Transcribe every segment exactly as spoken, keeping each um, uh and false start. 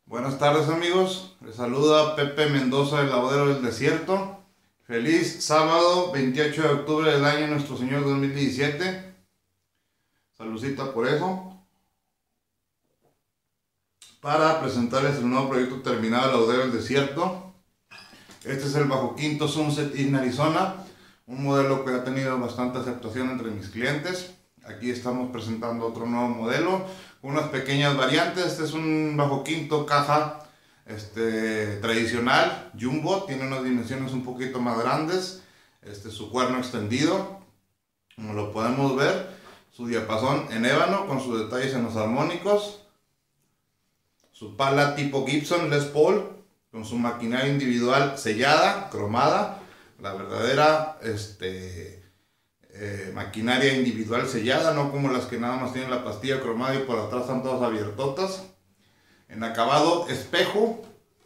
Buenas tardes amigos, les saluda Pepe Mendoza del Lavadero del Desierto. Feliz sábado veintiocho de octubre del año Nuestro Señor dos mil diecisiete. Saludcita por eso. Para presentarles el nuevo proyecto terminado del Lavadero del Desierto. Este es el Bajo Quinto Sunset in Arizona, un modelo que ha tenido bastante aceptación entre mis clientes. Aquí estamos presentando otro nuevo modelo con unas pequeñas variantes. Este es un bajo quinto caja este, tradicional, jumbo, tiene unas dimensiones un poquito más grandes, este, su cuerno extendido, como lo podemos ver, su diapasón en ébano con sus detalles en los armónicos, su pala tipo Gibson Les Paul con su maquinaria individual sellada, cromada, la verdadera este, Eh, maquinaria individual sellada, no como las que nada más tienen la pastilla cromada y por atrás están todas abiertotas. En acabado espejo,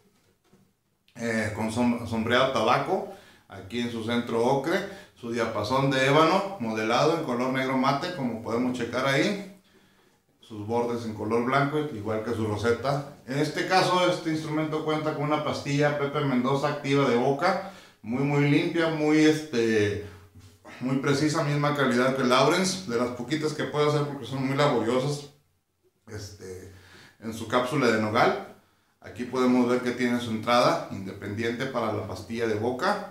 eh, con som sombreado tabaco, aquí en su centro ocre, su diapasón de ébano modelado en color negro mate, como podemos checar ahí, sus bordes en color blanco, igual que su roseta. En este caso, este instrumento cuenta con una pastilla Pepe Mendoza activa de boca, muy muy limpia, muy este... muy precisa, misma calidad que el Lawrence, de las poquitas que puedo hacer porque son muy laboriosas, este, en su cápsula de nogal. Aquí podemos ver que tiene su entrada independiente para la pastilla de boca,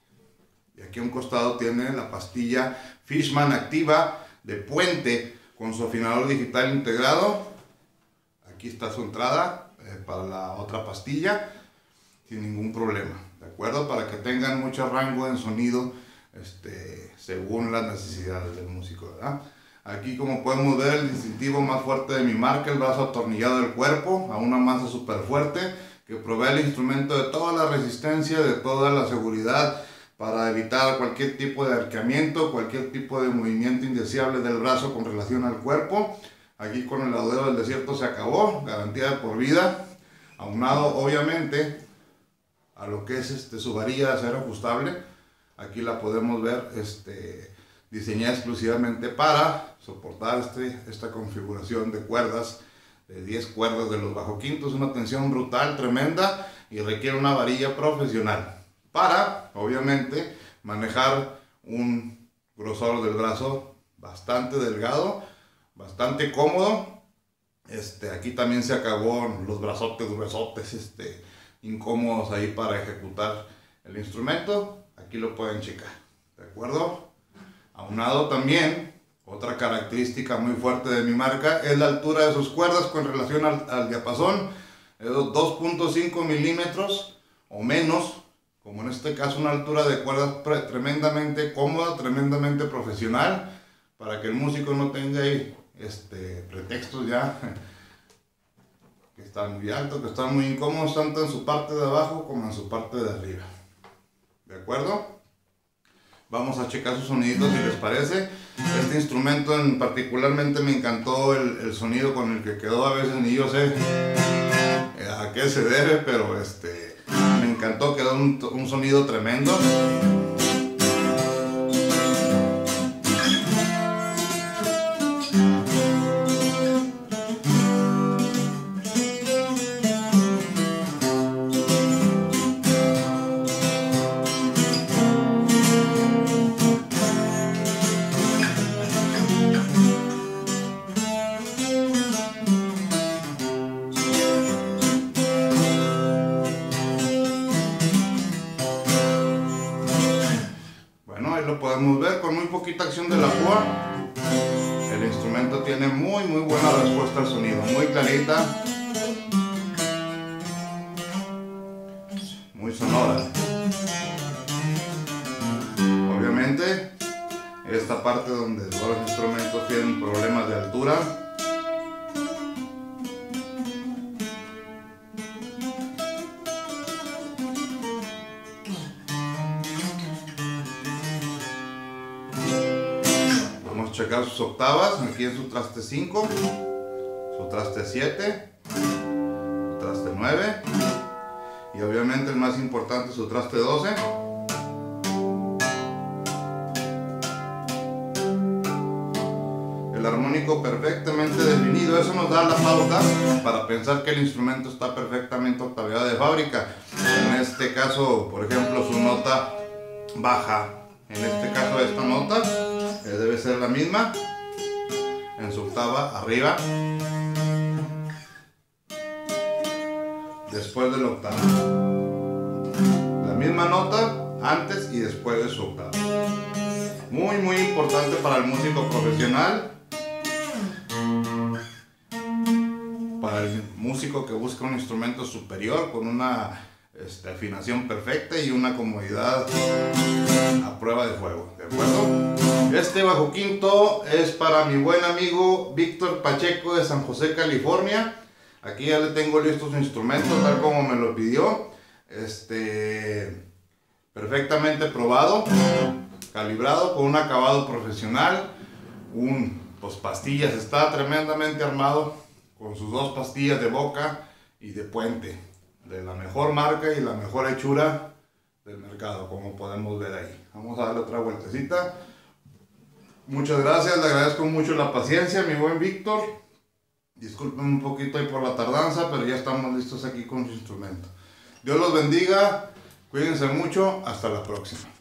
y aquí a un costado tiene la pastilla Fishman activa de puente con su afinador digital integrado. Aquí está su entrada eh, para la otra pastilla sin ningún problema, de acuerdo, para que tengan mucho rango en sonido Este, según las necesidades del músico, ¿verdad? Aquí, como podemos ver, el distintivo más fuerte de mi marca, el brazo atornillado del cuerpo a una masa súper fuerte que provee al instrumento de toda la resistencia, de toda la seguridad para evitar cualquier tipo de arqueamiento, cualquier tipo de movimiento indeseable del brazo con relación al cuerpo. Aquí con el Lavadero del Desierto se acabó, garantía de por vida, aunado obviamente a lo que es este, su varilla de acero ajustable. Aquí la podemos ver este, diseñada exclusivamente para soportar este, esta configuración de cuerdas, de diez cuerdas de los bajo quintos, una tensión brutal, tremenda, y requiere una varilla profesional para, obviamente, manejar un grosor del brazo bastante delgado, bastante cómodo. Este, aquí también se acabó los brazotes gruesotes, este, incómodos ahí para ejecutar el instrumento. Aquí lo pueden checar, ¿de acuerdo? Aunado también, otra característica muy fuerte de mi marca es la altura de sus cuerdas con relación al, al diapasón. Es dos punto cinco milímetros o menos, como en este caso una altura de cuerdas tremendamente cómoda, tremendamente profesional, para que el músico no tenga ahí este, pretextos ya que están muy altos, que están muy incómodos, tanto en su parte de abajo como en su parte de arriba. ¿De acuerdo? Vamos a checar sus soniditos si les parece. Este instrumento en particularmente me encantó el, el sonido con el que quedó. A veces ni yo sé a qué se debe, pero este, me encantó, quedó un, un sonido tremendo. Lo podemos ver con muy poquita acción de la púa. El instrumento tiene muy muy buena respuesta al sonido, muy clarita, muy sonora. Obviamente esta parte donde todos los instrumentos tienen problemas de altura, checar sus octavas, aquí en su traste cinco, su traste siete, su traste nueve y obviamente el más importante, su traste doce. El armónico perfectamente definido. Eso nos da la pauta para pensar que el instrumento está perfectamente octaveado de fábrica. En este caso, por ejemplo, su nota baja, en este caso esta nota eh, debe ser la misma en su octava arriba, después del octavo, la misma nota antes y después de su octava. Muy muy importante para el músico profesional, para el músico que busca un instrumento superior con una este, afinación perfecta y una comodidad a prueba de fuego, ¿de acuerdo? Este bajo quinto es para mi buen amigo Víctor Pacheco de San José, California. Aquí ya le tengo listos sus instrumentos tal como me lo pidió, este, perfectamente probado, calibrado con un acabado profesional, un pues pastillas, está tremendamente armado con sus dos pastillas de boca y de puente, de la mejor marca y la mejor hechura del mercado, como podemos ver ahí. Vamos a darle otra vueltecita. Muchas gracias, le agradezco mucho la paciencia, mi buen Víctor. Disculpen un poquito ahí por la tardanza, pero ya estamos listos aquí con su instrumento. Dios los bendiga, cuídense mucho, hasta la próxima.